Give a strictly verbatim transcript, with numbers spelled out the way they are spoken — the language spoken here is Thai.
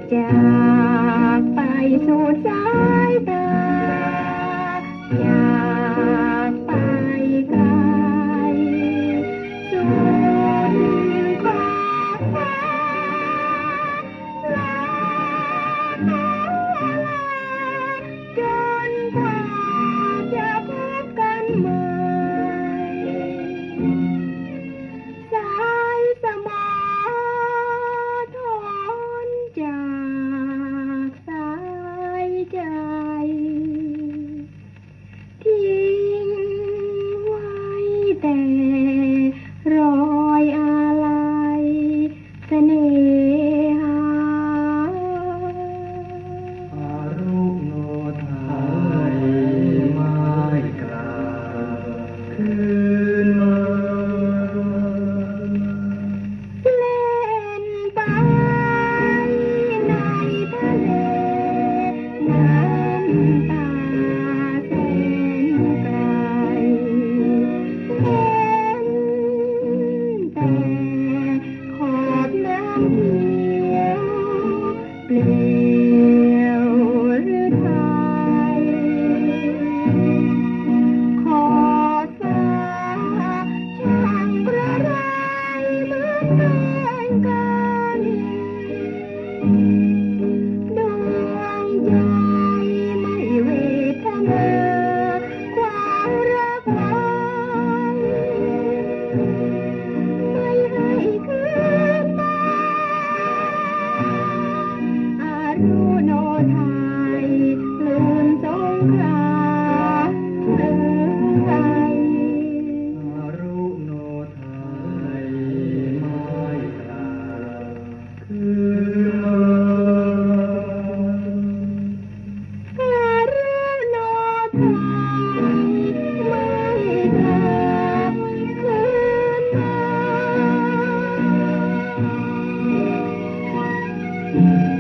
จากไปสู่สายตาอยากไปไกลสุดขอบฟ้าลาจนกว่าจะพบกันใหม่สายสมอทนจากสายใจทิ้งไว้แต่รอยอาลัยเสน่หาอารุโนไทยไม่กลาคืนมาเล่นไปในทะเลน้ำตาแสนไกลเห็นแต่ขอบน้ำเขียวเปลี่ยวหรือไทยขอบฟ้าช่างประไรเหมือนเป็นกันดวงใจไม่เวทนาความรักไว้ไม่ให้คืนมาอารุโนไทยลืมสงครามหรือไทยอารุโนไทยไม่กลาคืนมาอารุโนไทยไม่กลับคืนมา